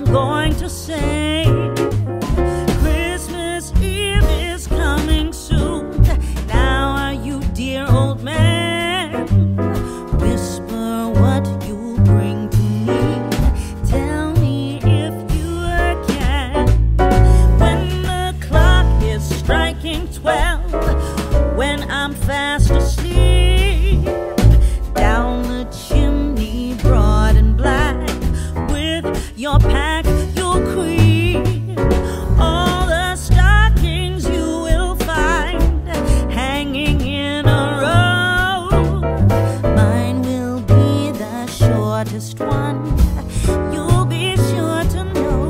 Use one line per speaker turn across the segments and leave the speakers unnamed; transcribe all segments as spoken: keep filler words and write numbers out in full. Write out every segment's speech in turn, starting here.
going to say Christmas Eve is coming soon. Now are you, dear old man? Whisper what you'll bring to me. Tell me if you can. When the clock is striking twelve, when I'm fast asleep, down the chimney broad and black, with your pack you'll creep. All the stockings you will find hanging in a row. Mine will be the shortest one, you'll be sure to know.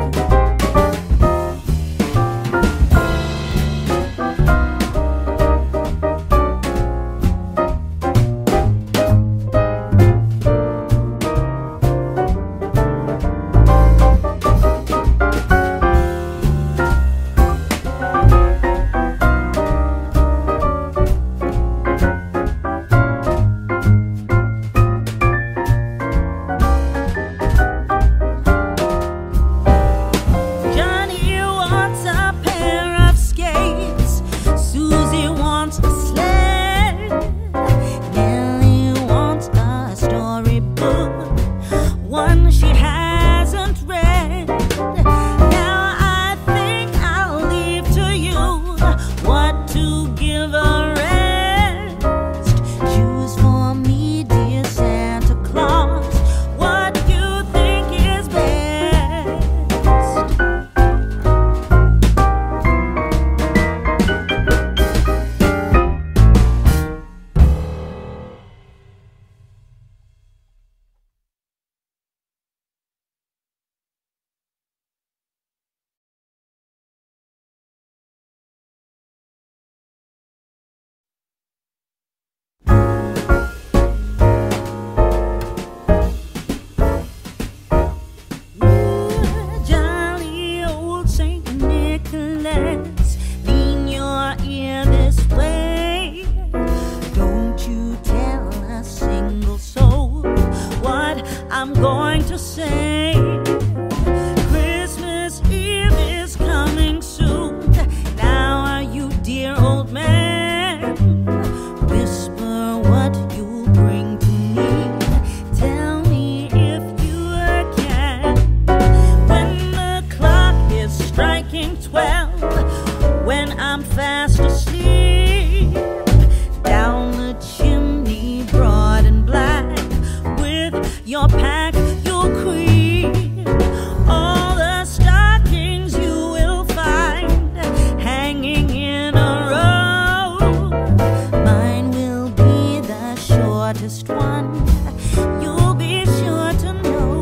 I'm going to say Christmas Eve is coming soon. Now are you, dear old man? Whisper what you'll bring to me. Tell me if you can. When the clock is striking twelve, when I'm fast asleep, down the chimney broad and black, with your pack you'll creep. All the stockings you will find hanging in a row. Mine will be the shortest one, you'll be sure to know.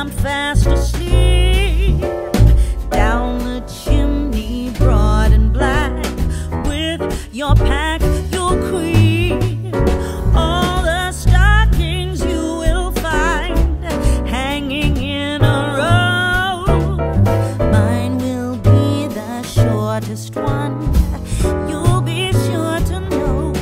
I'm fast asleep, down the chimney, broad and black, with your pack you'll creep. All the stockings you will find hanging in a row. Mine will be the shortest one, you'll be sure to know.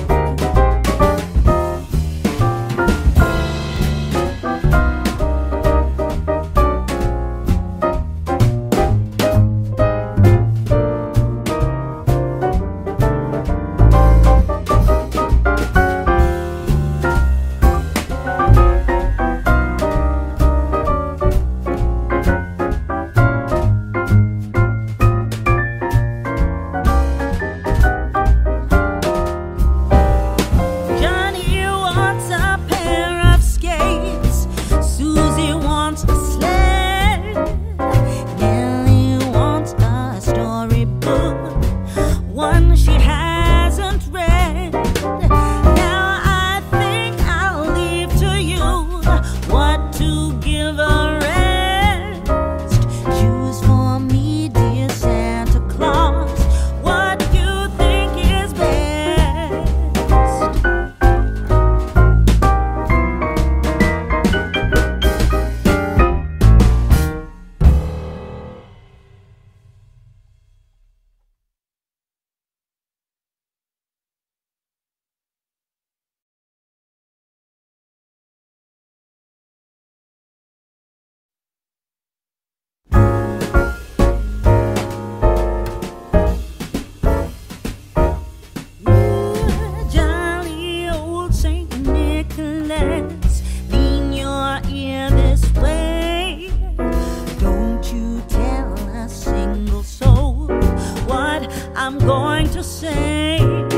Lean your ear this way. Don't you tell a single soul what I'm going to say.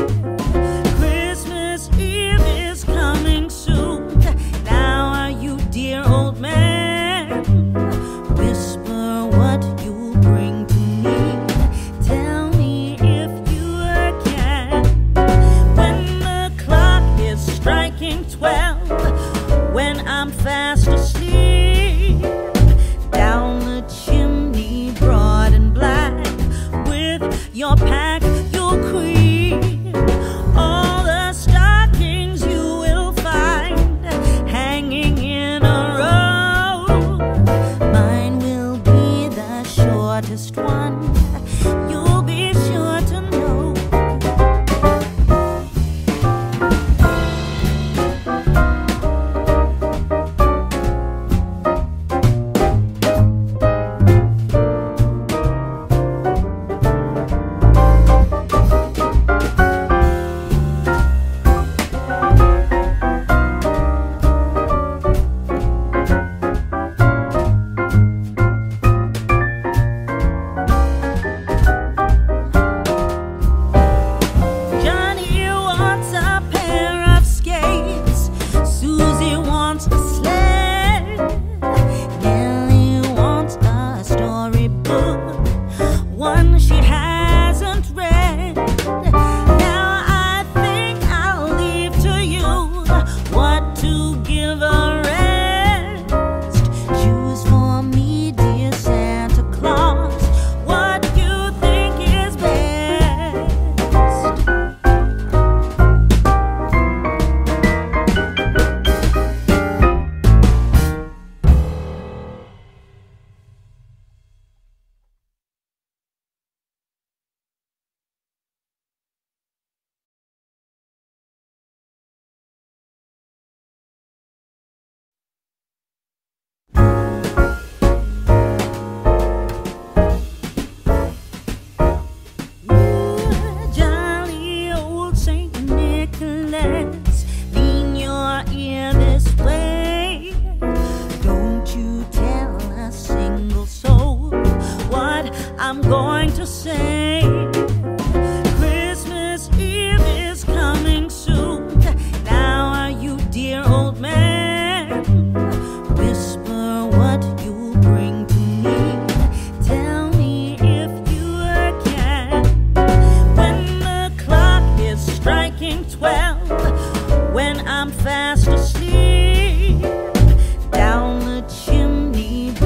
Christmas Eve is coming soon. Now are you, dear old man? Whisper what you'll bring to me. Tell me if you can. When the clock is striking twelve, when I'm fast asleep, down the chimney, broad and black, with your pack you'll creep. All the stockings you will find hanging in a row. Mine will be the shortest one, you'll be sure to know. Lean your ear this way. Don't you tell a single soul what I'm going to say. Christmas Eve is coming soon. Now are you, dear old man? Whisper what you'll bring to me. Tell me if you can. When the clock is striking twelve, when I'm fast asleep, down the chimney,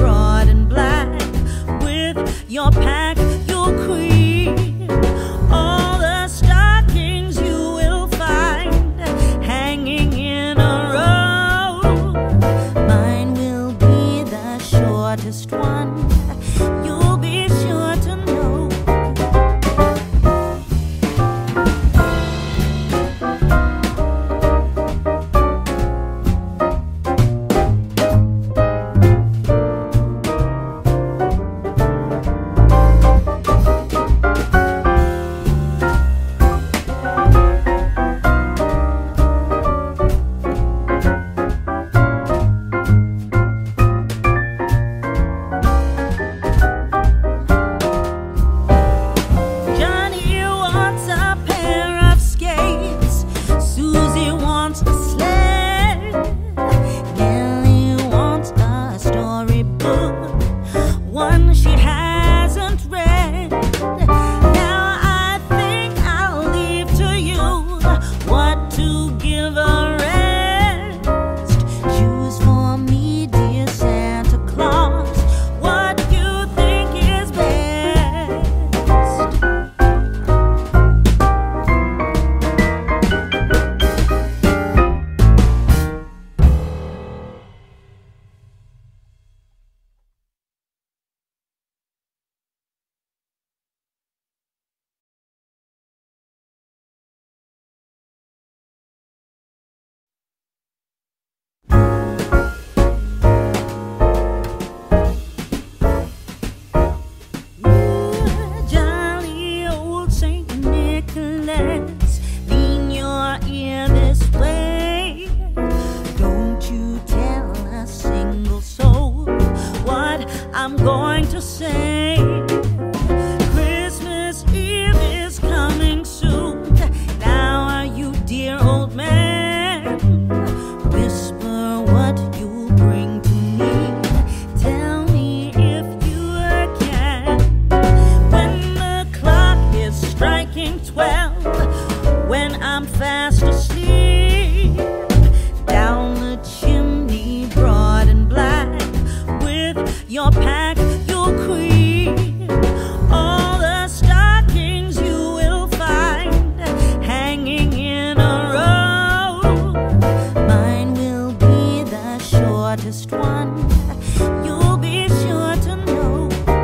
I'm going to say. Christmas Eve is coming soon. Now are you, dear old man? Whisper what you'll bring to me. Tell me if you can. When the clock is striking twelve, when I'm fast asleep, down the chimney broad and black, with your pack you'll creep. All the stockings you will find hanging in a row. Mine will be the shortest one, you'll be sure to know.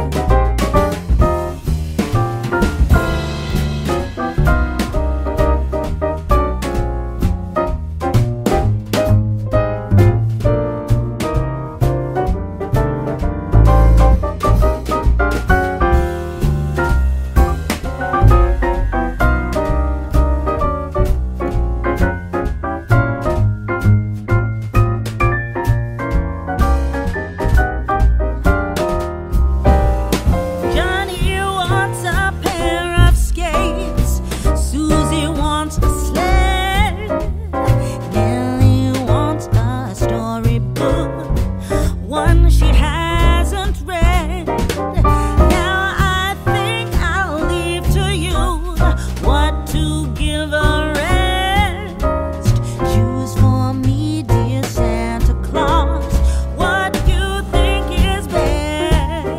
One she hasn't read. Now I think I'll leave to you what to give a rest. Choose for me, dear Santa Claus, what you think is best.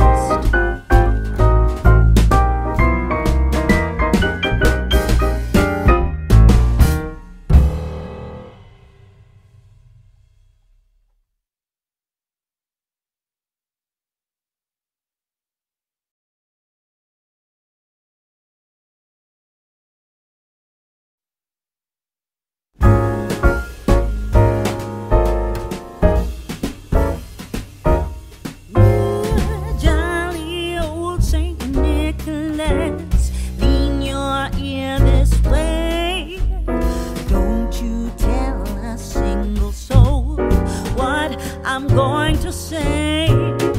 Lean your ear this way. Don't you tell a single soul what I'm going to say.